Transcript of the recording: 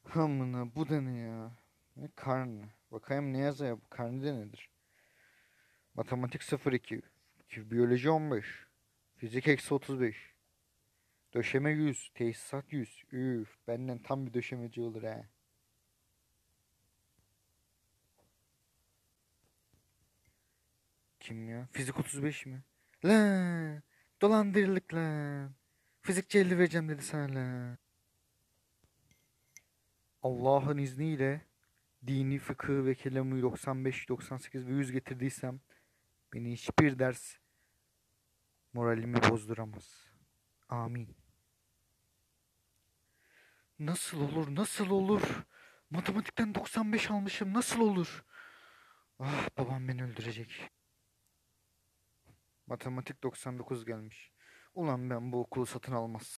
Hamına bu da ne ya? Ne karne? Bakayım ne yazıyor bu karne de nedir? Matematik 02. Biyoloji 15. Fizik eksi 35. Döşeme 100. Tesisat 100. Üf, benden tam bir döşemeci olur ha. Kim ya? Fizik 35 mi? Lan! Dolandırılık lan. Fizikçi 50 vereceğim dedi sana lan. Allah'ın izniyle dini fıkıh ve kelamı 95, 98 ve 100 getirdiysem beni hiçbir ders moralimi bozduramaz. Amin. Nasıl olur? Nasıl olur? Matematikten 95 almışım. Nasıl olur? Ah, babam beni öldürecek. Matematik 99 gelmiş. Ulan ben bu okulu satın almaz.